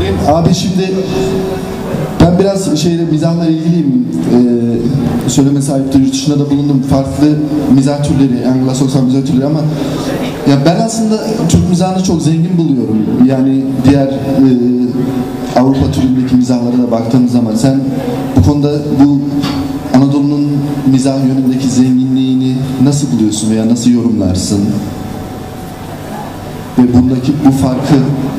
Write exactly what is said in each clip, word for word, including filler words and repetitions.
Abi şimdi ben biraz şeyle mizahla ilgiliyim. Ee, söyleme sahiptir, yurt dışında da bulundum. Farklı mizah türleri, Anglo-Sakson mizah türleri ama ya ben aslında Türk mizahını çok zengin buluyorum. Yani diğer e, Avrupa türündeki mizahlara da baktığımız zaman sen bu konuda bu Anadolu'nun mizah yönündeki zenginliğini nasıl buluyorsun veya nasıl yorumlarsın? Ve bundaki bu farkı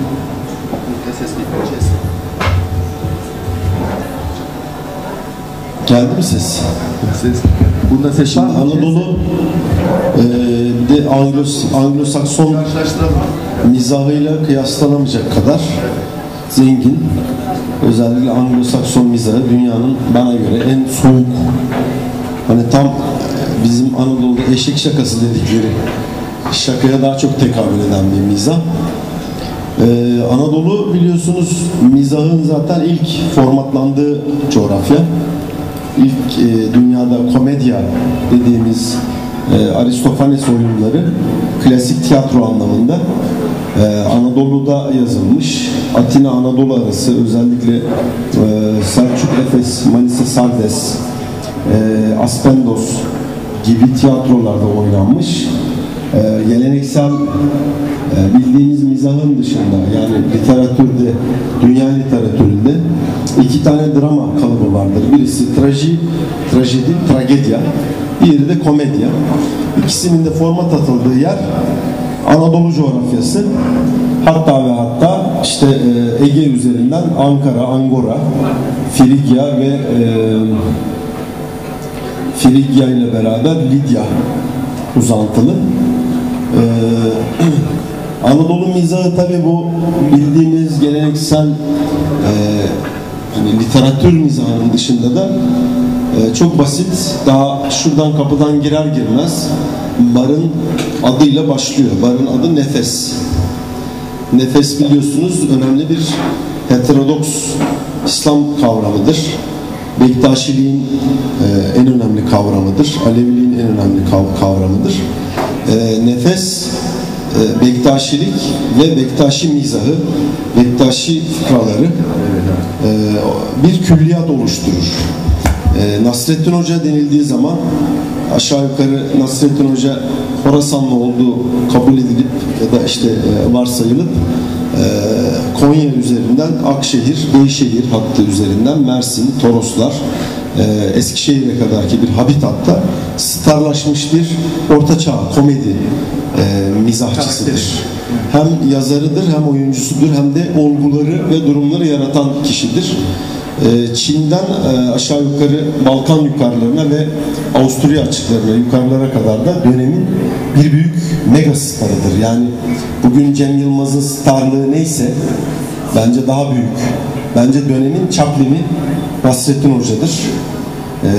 geldi mi ses? Ses. Bunda ses var. Anadolu e, bir de Anglo-Sakson mizahıyla kıyaslanamayacak kadar zengin. Özellikle Anglo-Sakson mizahı dünyanın bana göre en soğuk, hani tam bizim Anadolu'da eşek şakası dedikleri şakaya daha çok tekabül eden bir mizah. Ee, Anadolu biliyorsunuz mizahın zaten ilk formatlandığı coğrafya. İlk e, dünyada komedya dediğimiz e, Aristofanes oyunları klasik tiyatro anlamında e, Anadolu'da yazılmış. Atina Anadolu arası özellikle e, Selçuk Efes, Manisa Sardes, e, Aspendos gibi tiyatrolarda oynanmış. E, geleneksel e, bildiğimiz mizahın dışında, yani literatürde, dünya literatüründe iki tane drama kalıbı vardır. Birisi traji, trajedi, tragedya, diğeri de komedya. İkisinin de format atıldığı yer Anadolu coğrafyası. Hatta ve hatta işte e, Ege üzerinden Ankara, Angora, Frigya ve e, Frigya ile beraber Lidya uzantılı. Ee, Anadolu mizahı tabi bu bildiğimiz geleneksel e, hani literatür mizahının dışında da e, çok basit. Daha şuradan kapıdan girer girmez barın adıyla başlıyor. Barın adı nefes. Nefes biliyorsunuz önemli bir heterodoks İslam kavramıdır. Bektaşiliğin e, en önemli kavramıdır. Aleviliğin en önemli kav kavramıdır. E, nefes, e, Bektaşilik ve Bektaşi mizahı, Bektaşi fıkraları e, bir külliyat oluşturur. E, Nasrettin Hoca denildiği zaman aşağı yukarı Nasrettin Hoca Horasanlı olduğu kabul edilip ya da işte e, varsayılıp e, Konya üzerinden Akşehir, Beyşehir hattı üzerinden Mersin, Toroslar, e, Eskişehir'e kadarki bir habitatta starlaşmış bir ortaçağ komedi e, mizahçısıdır. Hem yazarıdır, hem oyuncusudur, hem de olguları ve durumları yaratan kişidir. Çin'den aşağı yukarı Balkan yukarılarına ve Avusturya açıklarına, yukarılara kadar da dönemin bir büyük mega starıdır. Yani bugün Cem Yılmaz'ın starlığı neyse bence daha büyük. Bence dönemin Chaplin'i Nasrettin Hoca'dır. Ee,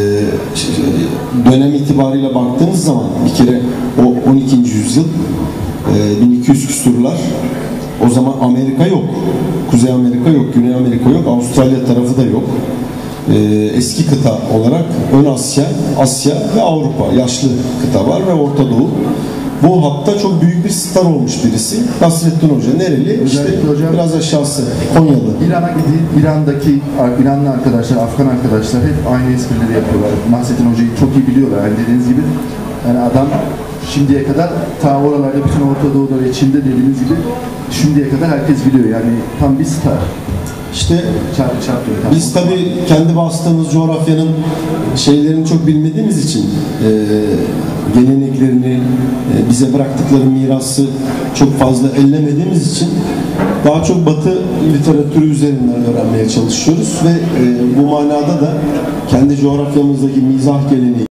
dönem itibariyle baktığınız zaman bir kere o on ikinci yüzyıl e, bin iki yüz küsurlar, o zaman Amerika yok. Kuzey Amerika yok, Güney Amerika yok, Avustralya tarafı da yok. Ee, eski kıta olarak Ön Asya, Asya ve Avrupa, yaşlı kıta var ve Orta Doğu. Bu hatta çok büyük bir star olmuş birisi. Nasrettin Hoca nereli? İşte hocam, biraz aşağısı, Konyalı. İran'a gidip İran'daki İranlı arkadaşlar, Afgan arkadaşlar hep aynı esprileri yapıyorlar. Nasrettin Hoca'yı çok iyi biliyorlar. Yani dediğiniz gibi yani adam şimdiye kadar ta oralarda bütün Orta Doğu'da ve Çin'de dediğiniz gibi şimdiye kadar herkes biliyor. Yani tam bir star. İşte çarp, çarp, biz tabii kendi bastığımız coğrafyanın şeylerini çok bilmediğimiz için e, geleneklerini, e, bize bıraktıkları mirası çok fazla ellemediğimiz için daha çok Batı literatürü üzerinden öğrenmeye çalışıyoruz ve e, bu manada da kendi coğrafyamızdaki mizah geleneği